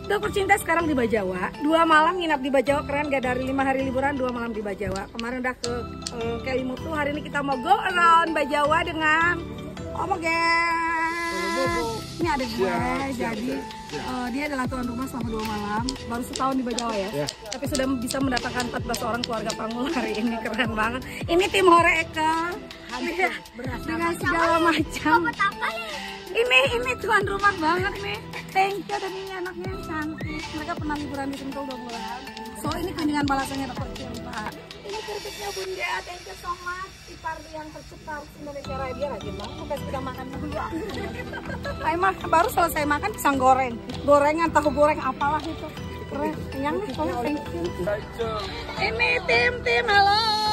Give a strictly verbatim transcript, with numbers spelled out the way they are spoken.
Dokter Cinta sekarang di Bajawa. Dua malam nginap di Bajawa, keren gak? Dari lima hari liburan, dua malam di Bajawa. Kemarin udah ke uh, Kelimutu, hari ini kita mau go around Bajawa dengan Om Gen. Ini ada gue, ya, jadi uh, dia adalah tuan rumah selama dua malam. Baru setahun di Bajawa ya, ya. Tapi sudah bisa mendatangkan empat belas orang keluarga Pangul hari ini, keren banget. Ini tim Horeca dengan segala macam. Ini ini tuan rumah banget nih. Thank you, dan ini anaknya yang cantik. Mereka pernah liburan di Sentul dua bulan. So ini kunjungan balasannya Dokter Cinta. Ini kritiknya Bunda, thank you so much. Ipar yang tercipta Indonesia Raya, dia rajin banget. Kita sudah makan dulu. Saya mah baru selesai makan pisang goreng, gorengan tahu goreng apalah itu. Keren, kenyang nih, thank you. Ini tim tim halo.